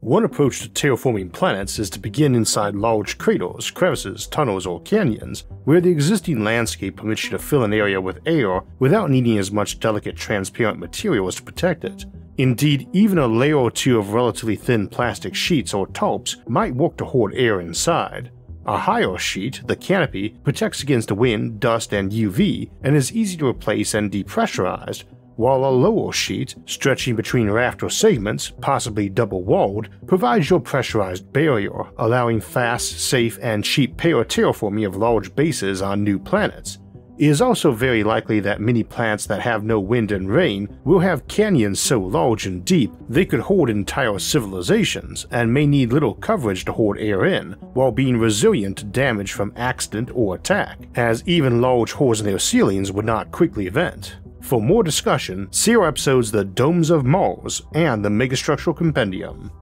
One approach to terraforming planets is to begin inside large craters, crevices, tunnels, or canyons, where the existing landscape permits you to fill an area with air without needing as much delicate transparent materials to protect it. Indeed, even a layer or two of relatively thin plastic sheets or tarps might work to hold air inside. A higher sheet, the canopy, protects against wind, dust, and UV, and is easy to replace and depressurized, while a lower sheet, stretching between rafter segments, possibly double-walled, provides your pressurized barrier, allowing fast, safe, and cheap terraforming of large bases on new planets. It is also very likely that many planets that have no wind and rain will have canyons so large and deep they could hold entire civilizations and may need little coverage to hold air in, while being resilient to damage from accident or attack, as even large holes in their ceilings would not quickly vent. For more discussion, see our episodes The Domes of Mars and the Megastructural Compendium.